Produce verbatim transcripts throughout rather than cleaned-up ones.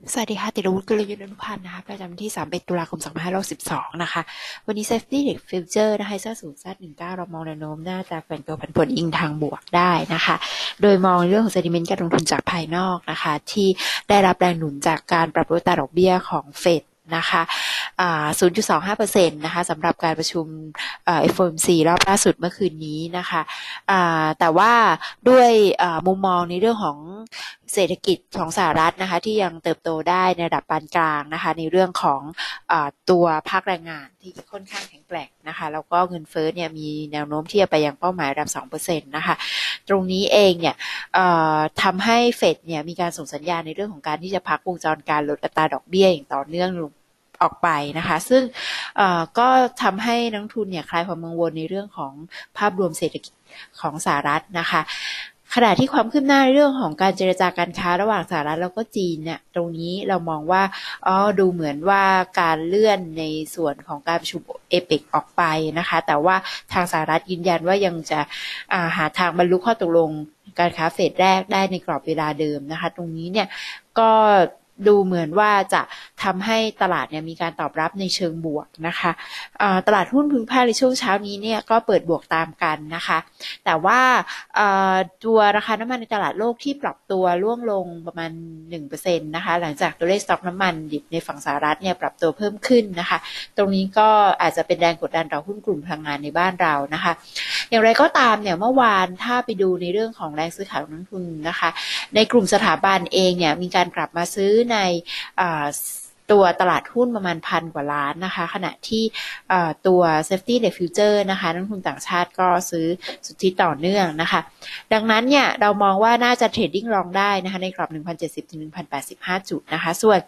สวัสดีค่ะติรวุฒิ กุลยุทธ อนุพันธ์นะคะประจำที่สามสิบเอ็ดตุลาคมสองพันห้าร้อยสิบสองนะคะวันนี้ Safety Index Future นะคะเซศูนย์ แซด หนึ่งเก้า เรามองแนวโน้มน่าจะแกว่งตัวผันผวนอิงทางบวกได้นะคะโดยมองเรื่องของ sentiment การลงทุนจากภายนอกนะคะที่ได้รับแรงหนุนจากการปรับลดอัตราดอกเบี้ยของเฟดนะคะอ่า ศูนย์จุดสองห้าเปอร์เซ็นต์ นะคะสำหรับการประชุมเอ่อ เอฟ โอ เอ็ม ซี รอบล่าสุดเมื่อคืนนี้นะคะอ่าแต่ว่าด้วยอ่ามุมมองในเรื่องของเศรษฐกิจของสหรัฐนะคะที่ยังเติบโตได้ในระดับปานกลางนะคะในเรื่องของอ่าตัวภาคแรงงานที่ค่อนข้างแข็งแกร่งนะคะแล้วก็เงินเฟ้อเนี่ยมีแนวโน้มที่จะไปยังเป้าหมายระดับ สองเปอร์เซ็นต์ นะคะตรงนี้เองเนี่ยทำให้เฟดเนี่ยมีการส่งสัญญาณในเรื่องของการที่จะพักวงจรการลดอัตราดอกเบี้ยอย่างต่อเนื่องออกไปนะคะซึ่งก็ทำให้นักทุนเนี่ยคลายความกังวลในเรื่องของภาพรวมเศรษฐกิจของสหรัฐนะคะขณะที่ความคืบหน้าในเรื่องของการเจรจาการค้าระหว่างสหรัฐแล้วก็จีนเนี่ยตรงนี้เรามองว่าอ๋อดูเหมือนว่าการเลื่อนในส่วนของการประชุมเอเปกออกไปนะคะแต่ว่าทางสหรัฐยืนยันว่ายังจะหาทางบรรลุข้อตกลงการค้าเฟสแรกได้ในกรอบเวลาเดิมนะคะตรงนี้เนี่ยก็ดูเหมือนว่าจะทำให้ตลาดเนี่ยมีการตอบรับในเชิงบวกนะคะตลาดหุ้นพึงภาคในช่วงเช้านี้เนี่ยก็เปิดบวกตามกันนะคะแต่ว่าตัวราคาน้ำมันในตลาดโลกที่ปรับตัวร่วงลงประมาณ หนึ่งเปอร์เซ็นต์ นะคะหลังจากตัวเลขสต็อกน้ำมันดิบในฝั่งสหรัฐเนี่ยปรับตัวเพิ่มขึ้นนะคะตรงนี้ก็อาจจะเป็นแรงกดดันต่อหุ้นกลุ่มพลังงานในบ้านเรานะคะอย่างไรก็ตามเนี่ยเมื่อวานถ้าไปดูในเรื่องของแรงซื้อขายของนักทุนนะคะในกลุ่มสถาบันเองเนี่ยมีการกลับมาซื้อในตัวตลาดหุ้นประมาณพันกว่าล้านนะคะขณะที่ตัว Safety Index Future นะคะนักทุนต่างชาติก็ซื้อสุทธิต่อเนื่องนะคะดังนั้นเนี่ยเรามองว่าน่าจะเทรดดิ้งลองได้นะคะในกรอบ หนึ่งพันเจ็ดสิบ ถึง หนึ่งพันแปดสิบห้า จุดนะคะส่วน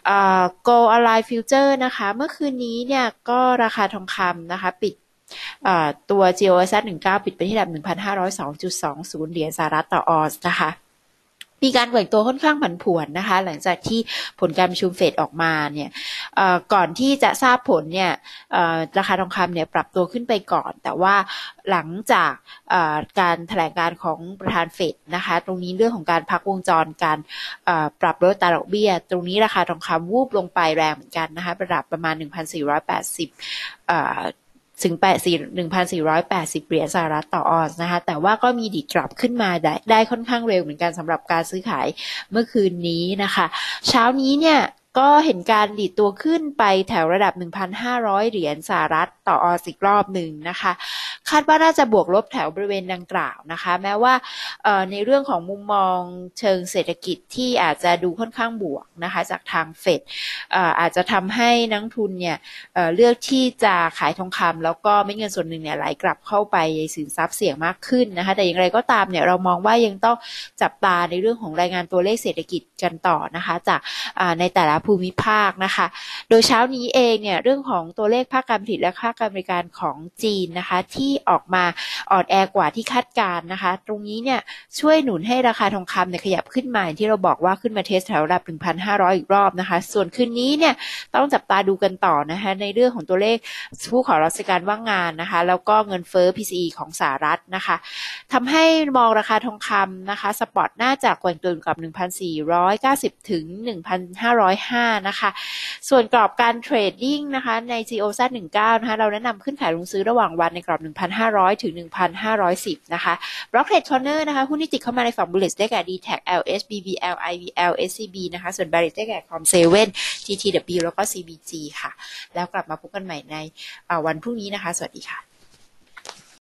Gold Align Future นะคะเมื่อคืนนี้เนี่ยก็ราคาทองคำนะคะปิดตัว จี โอ เอส หนึ่งเก้า ปิดไปที่ระดับ หนึ่งพันห้าร้อยสองจุดสองศูนย์ เหรียญสหรัฐต่อออนซ์นะคะมีการแกว่งตัวค่อนข้างผันผวนนะคะหลังจากที่ผลการประชุมเฟดออกมาเนี่ยก่อนที่จะทราบผลเนี่ยราคาทองคำเนี่ยปรับตัวขึ้นไปก่อนแต่ว่าหลังจากการแถลงการของประธานเฟดนะคะตรงนี้เรื่องของการพักวงจรการปรับลดอัตราดอกเบี้ยตรงนี้ราคาทองคำวูบลงไปแรงเหมือนกันนะคะระดับประมาณ หนึ่งพันสี่ร้อยแปดสิบถึง หนึ่งพันสี่ร้อยแปดสิบ เหรียญสหรัฐต่อออนซ์นะคะแต่ว่าก็มีดีดดรอปขึ้นมาได้ได้ค่อนข้างเร็วเหมือนกันสำหรับการซื้อขายเมื่อคืนนี้นะคะเช้านี้เนี่ยก็เห็นการดีดตัวขึ้นไปแถวระดับ หนึ่งพันห้าร้อย เหรียญสหรัฐต่อออนซ์อีกรอบหนึ่งนะคะคาดว่าน่าจะบวกลบแถวบริเวณดังกล่าวนะคะแม้ว่าในเรื่องของมุมมองเชิงเศรษฐกิจที่อาจจะดูค่อนข้างบวกนะคะจากทางเฟดอาจจะทำให้นักทุนเนี่ยเลือกที่จะขายทองคำแล้วก็เม็ดเงินส่วนหนึ่งเนี่ยไหลกลับเข้าไปในสินทรัพย์เสี่ยงมากขึ้นนะคะแต่อย่างไรก็ตามเนี่ยเรามองว่ายังต้องจับตาในเรื่องของรายงานตัวเลขเศรษฐกิจกันต่อนะคะจากในแต่ละภูมิภาคนะคะโดยเช้านี้เองเนี่ยเรื่องของตัวเลขภาคการผลิตและภาคการบริการของจีนนะคะที่ออกมาอ่อนแอกว่าที่คาดการณ์นะคะตรงนี้เนี่ยช่วยหนุนให้ราคาทองคำเนี่ยขยับขึ้นมาอย่างที่เราบอกว่าขึ้นมาเทสแถวระดับ หนึ่งพันห้าร้อย อีกรอบนะคะส่วนคืนนี้เนี่ยต้องจับตาดูกันต่อนะคะในเรื่องของตัวเลขผู้ขอรับราชการว่างงานนะคะแล้วก็เงินเฟ้อ พี ซี อี ของสหรัฐนะคะทำให้มองราคาทองคำนะคะสปอตน่าจะแกว่งตัวอยู่กับ หนึ่งพันสี่ร้อยเก้าสิบ ถึง หนึ่งพันห้าร้อยห้า นะคะส่วนกรอบการเทรดดิ้งนะคะใน จี โอ แซด หนึ่งเก้า นะคะเราแนะนำขึ้นขายลงซื้อระหว่างวันในกรอบ หนึ่งพันห้าร้อย ถึง หนึ่งพันห้าร้อยสิบ นะคะ Block Trade Corner นะคะหุ้นที่ติดเข้ามาในฝั่ง Bullish ได้แก่ ดี แท็ก แอล เอช บี บี แอล ไอ วี แอล เอส ซี บี นะคะส่วน Bearish ได้แก่ คอม เซเว่น ที ที ดับเบิลยู แล้วก็ ซี บี จี ค่ะแล้วกลับมาพบกันใหม่ในวันพรุ่งนี้นะคะสวัสดีค่ะ